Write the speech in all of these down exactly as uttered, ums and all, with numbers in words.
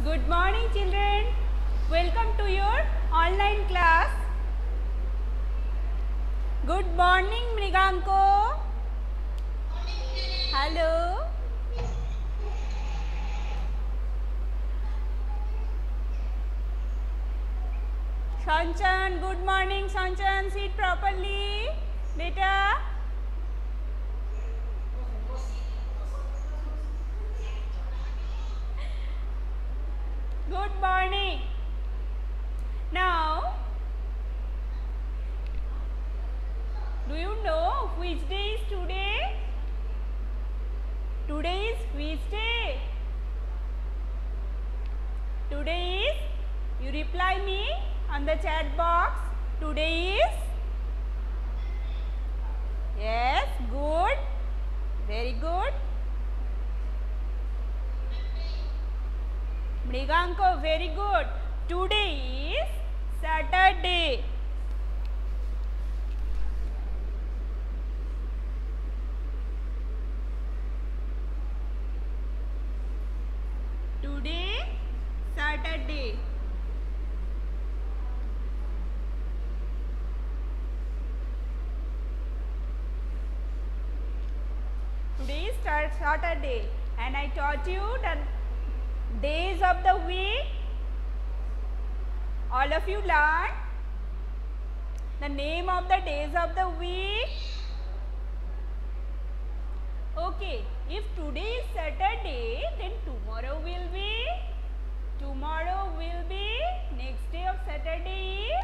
Good morning children. Welcome to your online class. Good morning Mriganko. Hello. Shanchan, good morning Shanchan. Sit properly. Beta. Good morning. Now, do you know which day is today? Today is which day? Today is, you reply me on the chat box. Today is, yes, good, very good. Mriganko, very good. Today is Saturday. Today, Saturday. Today is Saturday, and I taught you the days of the week. All of you learned the name of the days of the week. Okay, if today is Saturday, then tomorrow will be, tomorrow will be, next day of Saturday is,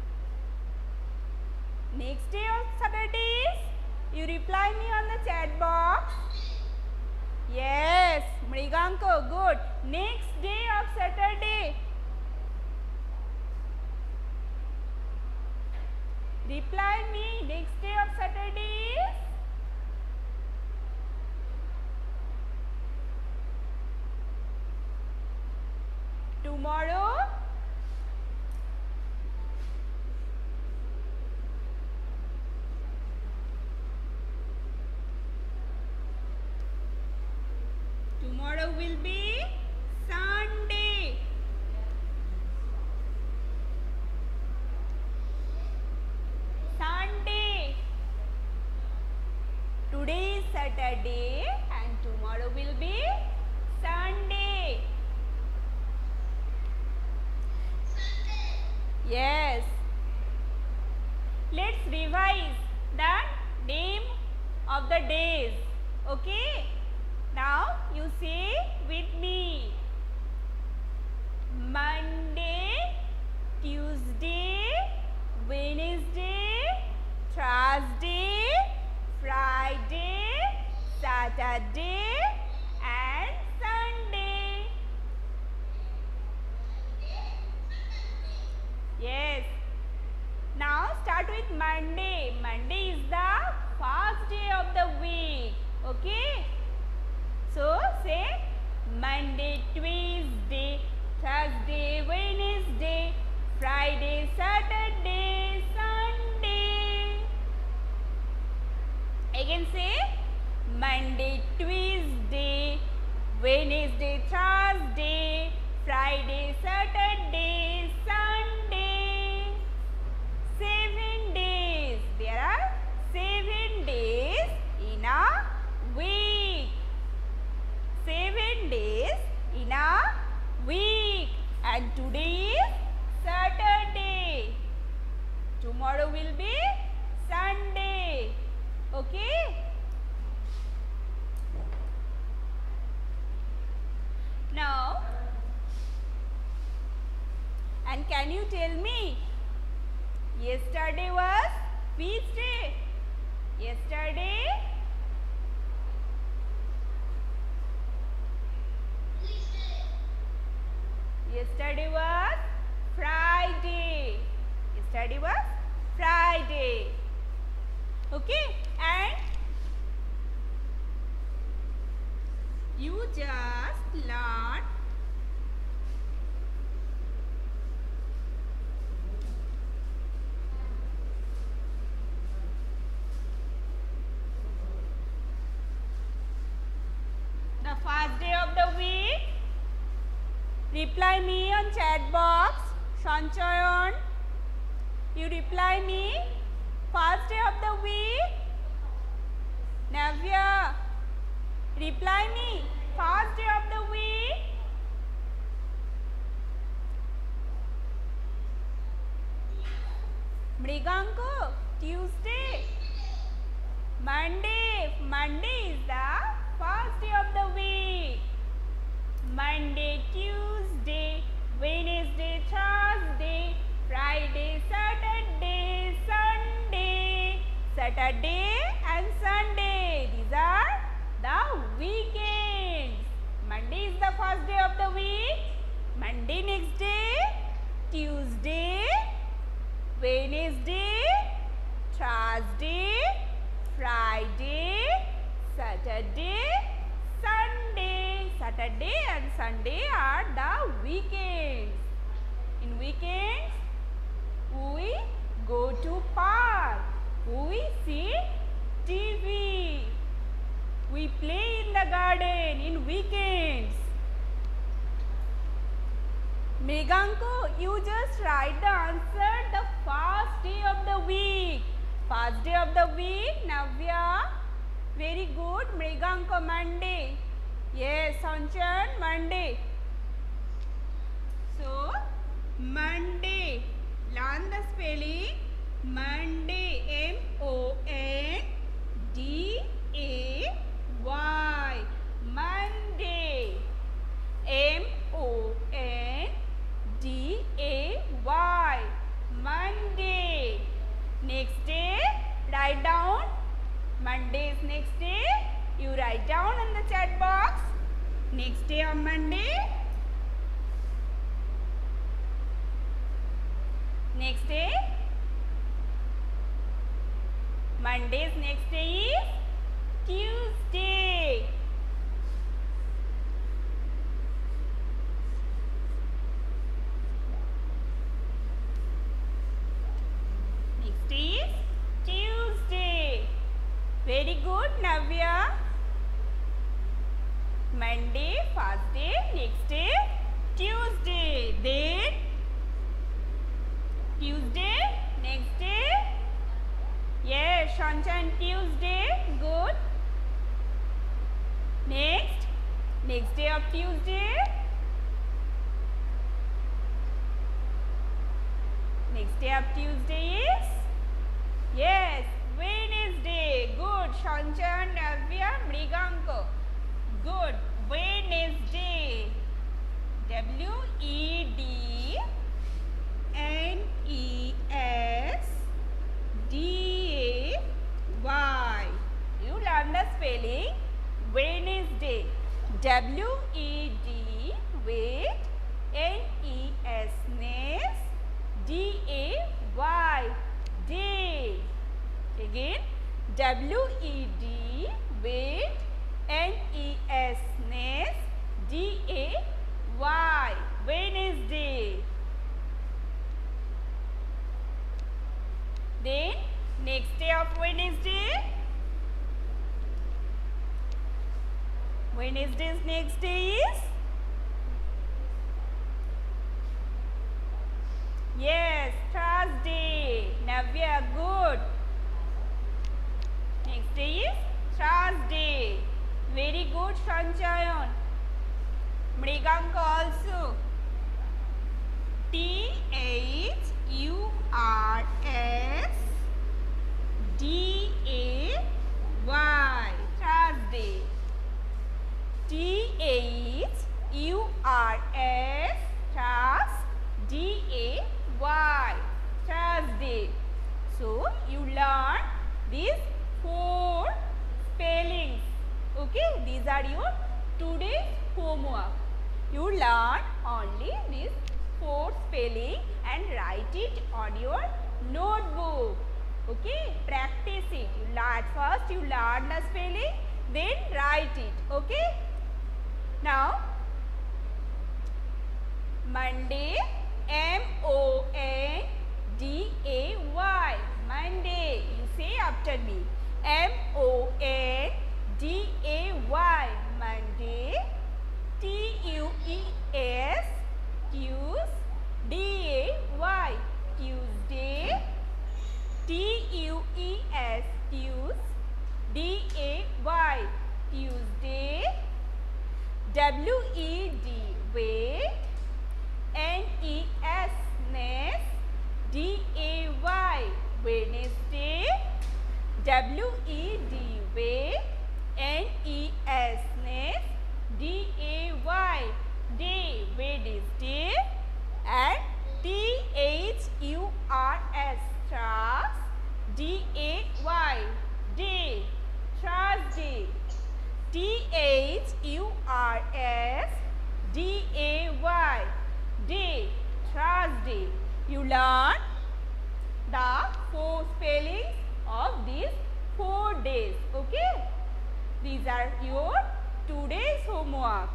next day of Saturday is, you reply me on the chat box. Yes, Mriganko, good. Next day of Saturday. Reply me, next day of Saturday is, tomorrow. Tomorrow will be Sunday. Sunday. Today is Saturday and tomorrow will be Sunday. Yes. Let's revise the name of the days. Okay. Now you say with me. Monday, Tuesday, Wednesday, Thursday, Friday, Saturday and Sunday. Yes. Now start with Monday. Monday is the first day of the week. Okay. So say Monday, Tuesday, Thursday, Wednesday, Friday, Saturday, Sunday. Again say Monday, Tuesday, Wednesday, Thursday, Friday, Saturday, Sunday. Seven days. There are seven days in a week. Seven days in a week, and today is Saturday. Tomorrow will be Sunday. Okay. Now, and can you tell me, yesterday was which day? Yesterday, Yesterday was Friday. Yesterday was Friday. Okay, and you just learn the first day of the week. Reply me on chat box. Sanchayan, you reply me. First day of the week. Navya, reply me. First day of the week. Mriganko, Tuesday. Monday. Monday is the first day of the week. Monday, Tuesday, Wednesday, Thursday, Friday, Saturday, Sunday. Saturday and Sunday. These are the weekends. Monday is the first day of the week. Monday next day. Tuesday, Wednesday, Thursday, Friday, Saturday, Sunday. Saturday and Sunday are the weekends. In weekends, we go to park. We see T V. We play in the garden in weekends. Mriganko, you just write the answer the first day of the week. First day of the week, Navya. Very good. Mriganko, Monday. Yes, Sanchan, Monday. So, Monday. Learn the spelling. Monday. M O N D A Y. Monday. M O N D A Y. Monday. Next day, write down. Monday is next day. You write down in the chat box. Next day on Monday. Next day. Monday's next day is Tuesday. Next day is Tuesday. Very good, Navya. Monday, first day, next day, Tuesday. Then, Tuesday, next day. Yes, Shanchan, Tuesday. Good. Next, next day of Tuesday. Next day of Tuesday is, yes, Wednesday. Good, Shanchan, Navya, Mriganko. Good, Wednesday. W E D N E S D A Y. You learn the spelling. Wednesday. W E D, wait, N E S, ness, D A Y, day. Again, W E D, wait, N E S, ness, D A Y, Wednesday. Then, next day of Wednesday. Wednesday's next day is, yes, Thursday. Navya, good. Next day is Thursday. Very good, Sanchayan. Mriganka also. T H U R S D A Y, Thursday. T H U R S, Thurs, D A Y, Thursday. So, you learn these four spellings. Okay, these are your today's homework. You learn only these four spelling and write it on your notebook. Okay, practice it. You learn first, you learn the spelling, then write it. Okay. Now, Monday, M O N D A Y, Monday. You say after me. M O N D A Y, Monday. T U E S W E D, wait. N E S, nest. D A Y, Wednesday. W E D, wait. N E S, nest. D A Y, day, Wednesday. And T H U R S, trust. D A Y, day, Thursday. T H U R S D A Y, day, Thursday. You learn the four spellings of these four days. Okay? These are your today's homework.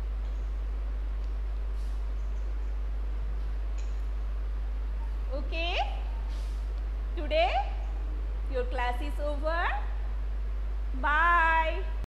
Okay? Today your class is over. Bye.